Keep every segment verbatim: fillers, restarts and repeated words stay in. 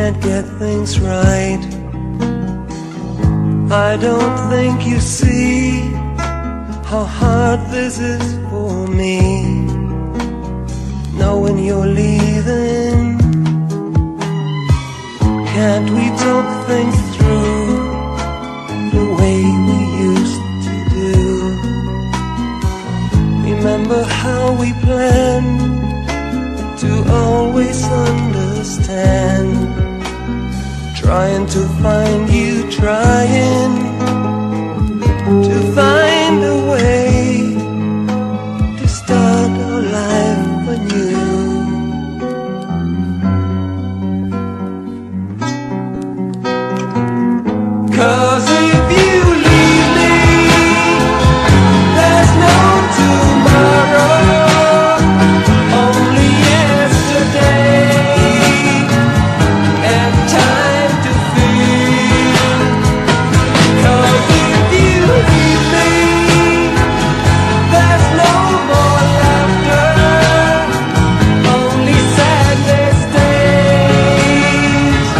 can't get things right. I don't think you see how hard this is for me, knowing you're leaving. Can't we talk things through the way we used to do? Remember how we planned to always understand, trying to find you, trying to find a way to start our life anew. Cause if you leave me, there's no tomorrow, only yesterday and time to feel. Cause if you leave me, there's no more laughter, only sadness days.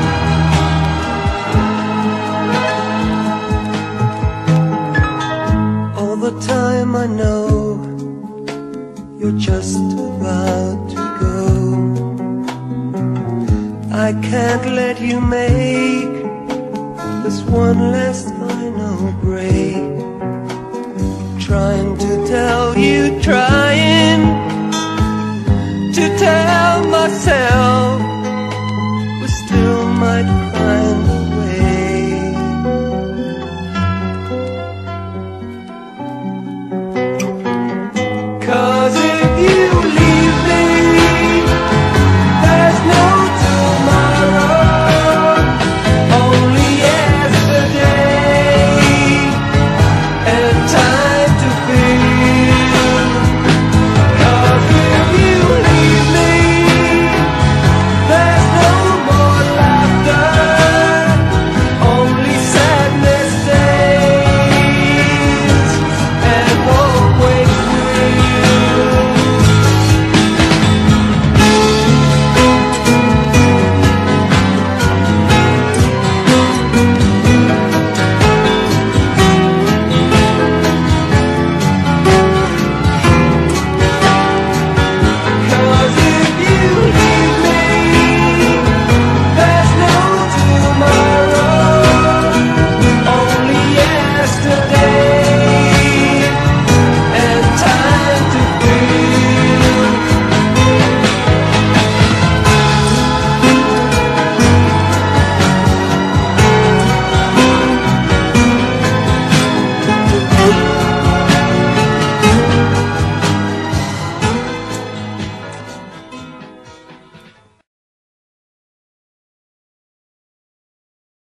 All the time I know you're just about to go. I can't let you make this one last final break. Trying to tell you, trying